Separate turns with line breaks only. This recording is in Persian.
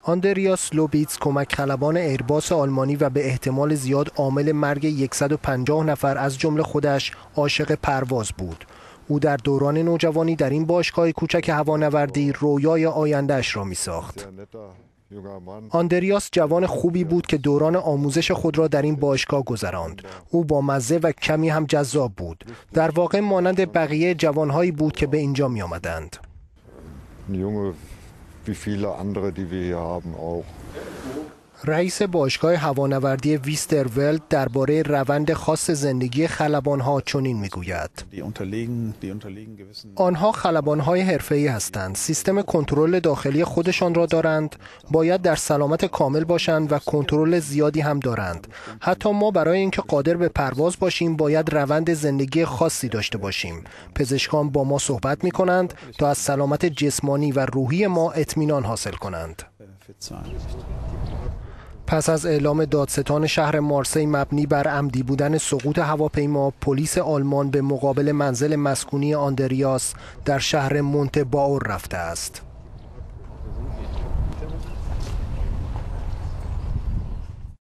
آندریاس لوبیتس کمک خلبان ایرباس آلمانی و به احتمال زیاد عامل مرگ 150 نفر از جمله خودش عاشق پرواز بود. او در دوران نوجوانی در این باشگاه کوچک هوانوردی رویای آینده‌اش را می‌ساخت. آندریاس جوان خوبی بود که دوران آموزش خود را در این باشگاه گذراند. او با مزه و کمی هم جذاب بود. در واقع مانند بقیه جوانهایی بود که به اینجا می آمدند. رئیس باشگاه هوانوردی ویسترولد درباره روند خاص زندگی خلبان‌ها چنین می‌گوید: آنها خلبان‌های حرفه‌ای هستند. سیستم کنترل داخلی خودشان را دارند. باید در سلامت کامل باشند و کنترل زیادی هم دارند. حتی ما برای اینکه قادر به پرواز باشیم باید روند زندگی خاصی داشته باشیم. پزشکان با ما صحبت می‌کنند تا از سلامت جسمانی و روحی ما اطمینان حاصل کنند. پس از اعلام دادستان شهر مارسی مبنی بر عمدی بودن سقوط هواپیما، پلیس آلمان به مقابل منزل مسکونی آندریاس در شهر مونت باور رفته است.